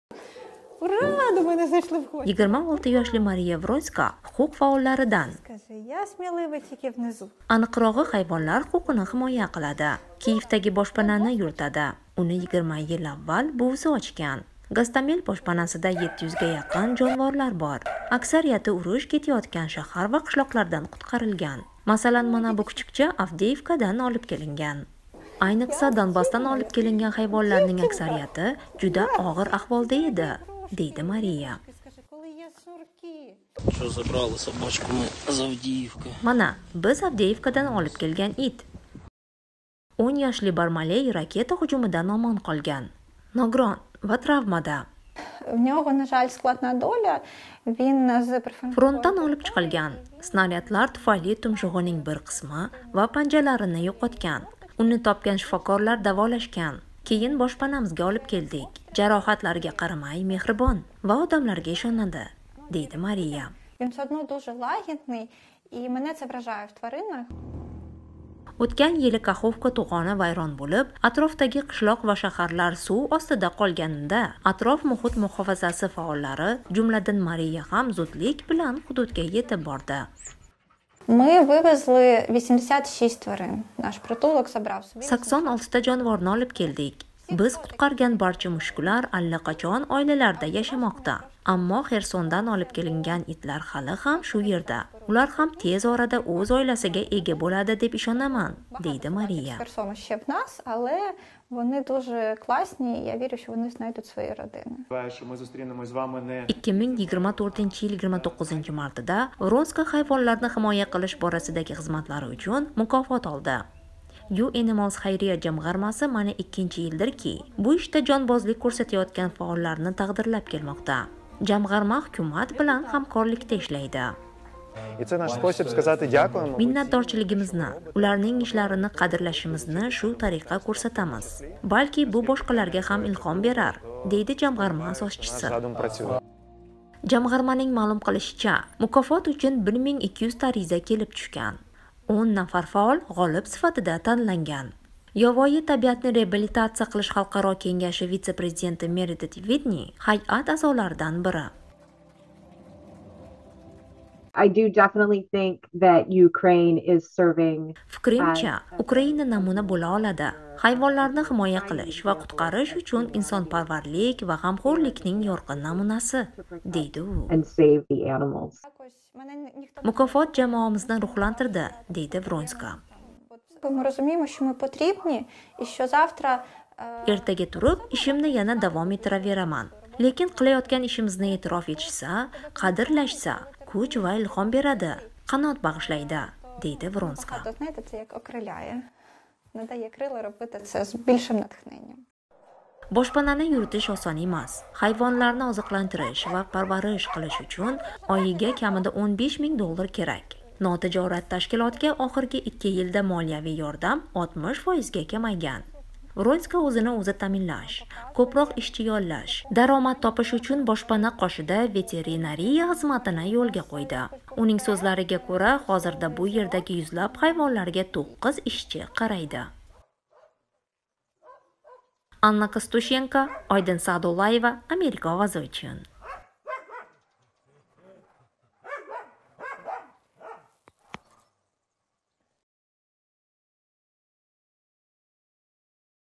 Ура! Думаю, не зайшли в гості. 26 yoshli Mariya Vronska huquq faollaridan. Скажи, я сміливий тільки внизу. Aniqrog'i hayvonlar huquqini himoya qiladi. Kiyevdagi boshpanani yuritadi. Uni 20 yil avval buvisi ochgan. Gostomel boshpanasida 700 ga yaqin jonivorlar bor. Aksariyati urush ketayotgan shahar va qishloqlardan qutqarilgan. Masalan, mana bu kuchukcha Avdiivkadan olib kelingan. Ayniqsa Donbassdan olib kelingan hayvonlarning aksariyati juda og'ir ahvolda edi, deydi Mariya. Скажи, коли є сурки. Что забрали собачку мы из Авдеевки? Mana, biz Avdiivkadan olib kelgan it. 10 yoshli Barmaley raketa hujumidan omon qolgan. Nogiron va travmada. В нього, на жаль, складна доля. Він з Frontdan olib chiqilgan. Snaryadlar tufayli tumshug'ining bir qismi va panjalarini yo'qotgan. Uni topgan shifokorlar davolashgan. Keyin boshpanamizga olib keldik. Jarohatlarga qaramay mehribon va odamlarga ishonadi, deydi Mariya. Він все одно дуже лагідний, і мене це вражає в тваринах. O'tgan yili Kaxovka to'g'oni vayron bo'lib, atrofdagi qishloq va shaharlar suv ostida qolganida, atrof muhit muhofazasi faollari, jumladan Mariya ham zudlik bilan hududga yetib bordi. Ми вивезли 86 тварин. Наш притулок забрав собі. 86 ta jonivorni olib keldik. Biz qutqargan barcha mushuklar allaqachon oilalarda yashamoqda. Ammo Xersondan olib kelingan itlar hali ham shu yerda. Ular ham tez orada o'z oilasiga ega bo'ladi deb ishonaman, deydi Mariya. Херсона ще в нас, але вони дуже класні, і я вірю, що вони знайдуть свої родини. Що ми зустрінемось з вами не 2024-yil 29 martida Vronska hayvonlarni himoya qilish borasidagi xizmatlari uchun mukofot oldi. You Animals xayriya jamg'armasi mana 2-yildirki, bu ishda jonbozlik ko'rsatayotgan faollarni taqdirlab kelmoqda. Jamg'arma hukumat bilan hamkorlikda ishlaydi. і це наш спосіб сказати дякуємо. Minnatdorchiligimizni, ularning ishlarini qadrlashimizni shu tariqa ko'rsatamiz. Balki bu boshqalarga ham ilhom berar, deydi jamg'arma asoschisi. Задум працює. Jamg'armaning ma'lum qilishicha, mukofot uchun 1200 ta ariza kelib tushgan. 10 nafar faol g'olib sifatida tanlangan. Yovvoyi tabiatni reabilitatsiya qilish xalqaro kengashi vitse-prezidenti Meredith Whitney hay'at a'zolaridan biri. I do definitely think that Ukraine is serving Fikrimcha, Ukraina namuna bo'la oladi. Hayvonlarni himoya qilish va qutqarish uchun insonparvarlik va g'amxo'rlikning yorqin namunasi, deydi u. and save the animals. Якось мене ніхто Mukofot jamoamizni ruhlantirdi, deydi Vronska. ми розуміємо, що ми потрібні і що завтра Ertaga turib, ishimni yana davom ettiraveraman. Lekin qilayotgan ishimizni e'tirof etishsa, qadrlashsa, kuch va ilhom beradi, qanot bag'ishlaydi, deydi Vronska. багато, знаєте, це як окриляє. Надає крила робити це з більшим натхненням. Boshpanani yuritish oson emas. Hayvonlarni oziqlantirish va parvarish qilish uchun oyiga kamida $15,000 kerak. Notijorat tashkilotga oxirgi 2 yilda moliyaviy yordam 60% ga kamaygan. Vronska o'zini o'zi ta'minlash, ko'proq ishchi yollash, daromad topish uchun boshpana qoshida veterinariya xizmatini yo'lga qo'ydi. Uning so'zlariga ko'ra, hozirda bu yerdagi yuzlab hayvonlarga 9 ishchi qaraydi. Anna Kostushenko, Oydin Sa'dullayeva, Amerika ovozi uchun.